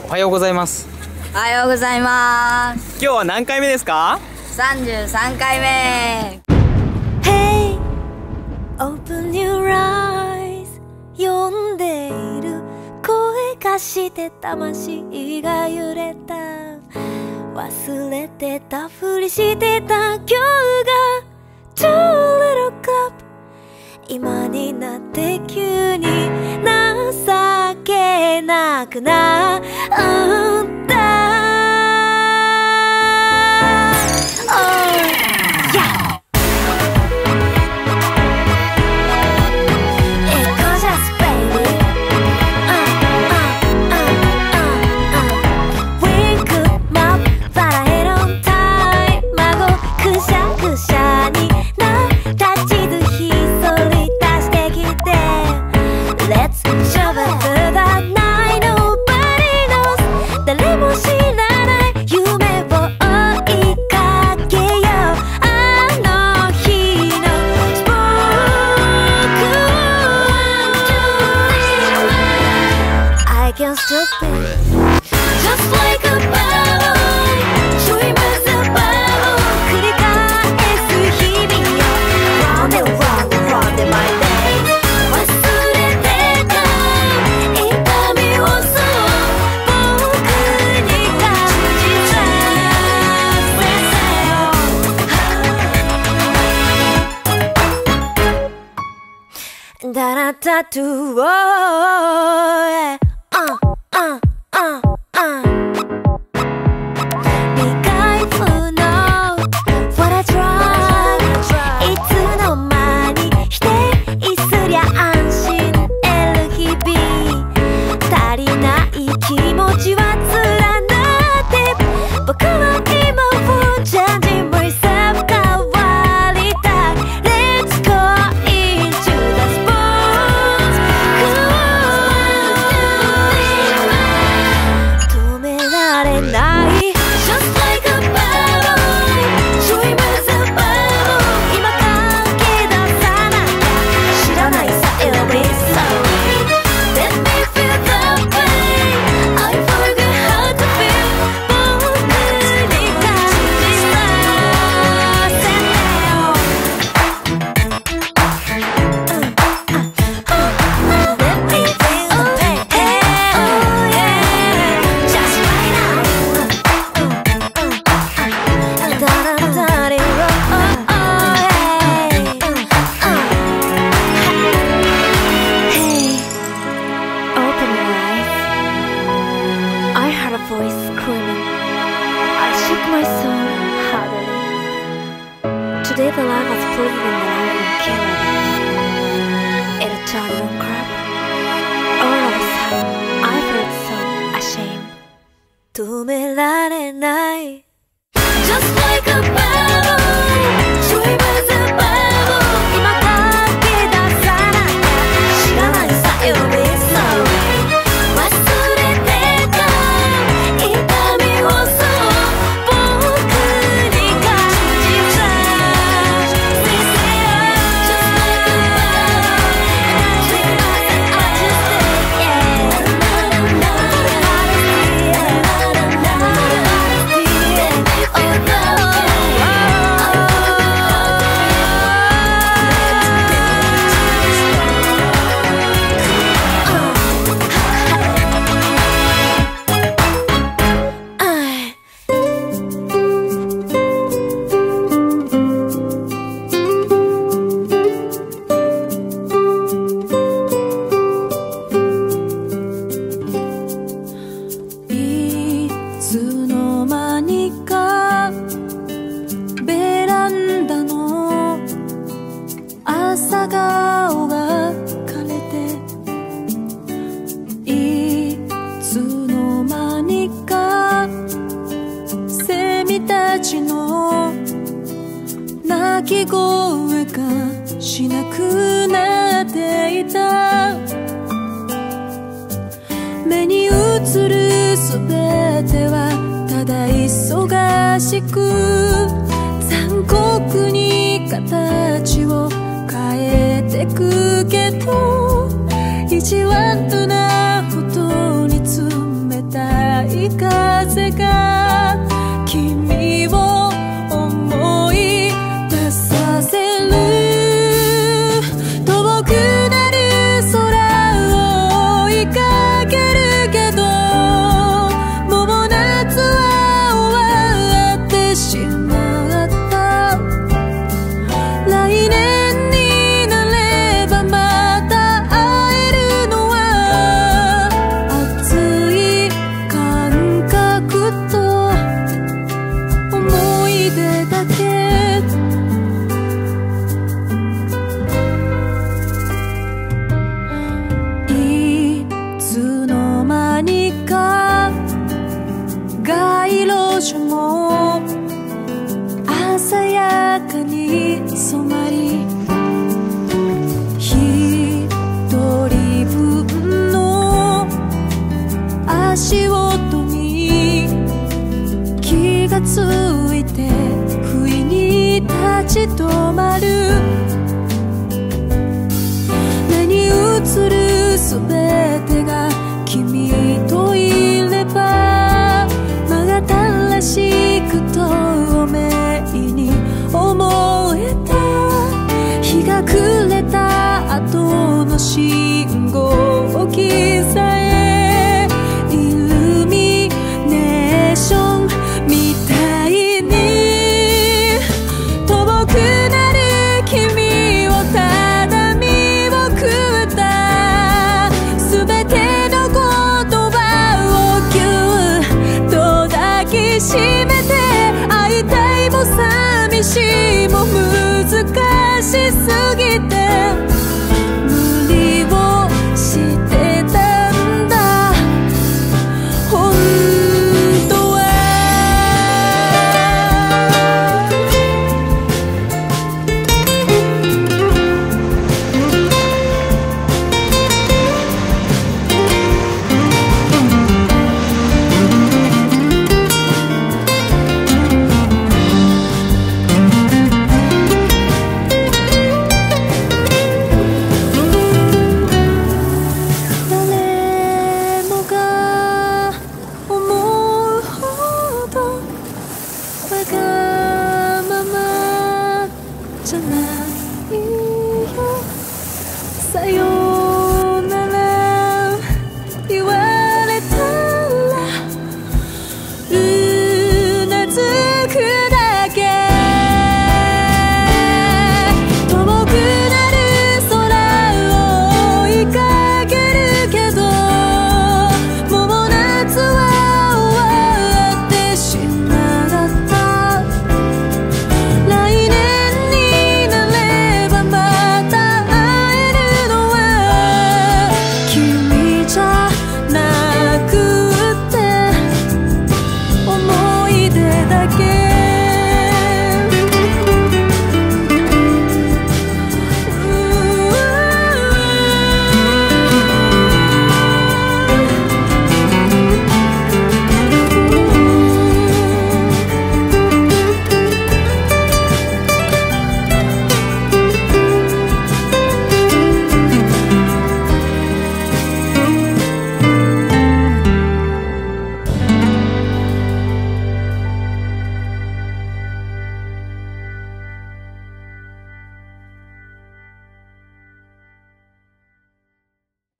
おはようございます。 おはようございます。 今日は何回目ですか ？33回目。 Hey, open your eyes 呼んでいる声がして魂が揺れた。忘れてたふりしてた今日が Too little cup 今になって急に情けなくなった。だらタトゥーを未開封の What I try いつの間に否定すりゃ安心得る日々足りない気持ちは連なって僕は今をチェンジ myself 変わりたい Let's go into the spot 止められない Just like a bubble Dream is a bubble 今かけ出さなきゃ知らないさ It'll be sorry Let me feel the pain I forgot how to feel 僕に感じさせてよ Let me feel the pain Oh yeah Just right nowだらだれ Oh yeah Hey Open your eyes I heard a voice screaming I shook my soul heartily Today the light was proving that I don't care about it It'll turn you crap All of a sudden I felt so ashamed 止められない Just like a bubble Dream is a bubble 今かけ出さなきゃ知らないさ It'll be sorry 忘れてた痛みをそう僕に感じさせてよ Just like a bubble Dream is a bubble I just take itいつの間にかベランダの朝顔が枯れていつの間にかセミたちの鳴き声がしなくなっていた目に映るすべてはただ忙しく残酷に形を変えてくけど意地悪なほどに冷たいい風が君を思い出させる。遠くなる空を追いかけるけど、もう夏は終わってしまった。来年になればまた会えるのは熱い感覚と思い出だけ。いつの間にか街路樹も鮮やかに染まり、一人分の足音に気がついて不意に立ち止まる。目に映るすべてが君といれば真新しく透明に思えた。日が暮れた後の信号機さえイルミネーションみたいに、遠くなる君をただ見送った。すべての言葉をぎゅっと抱きしめて、会いたいも寂しいも難しすぎて無理をしてたんだ。本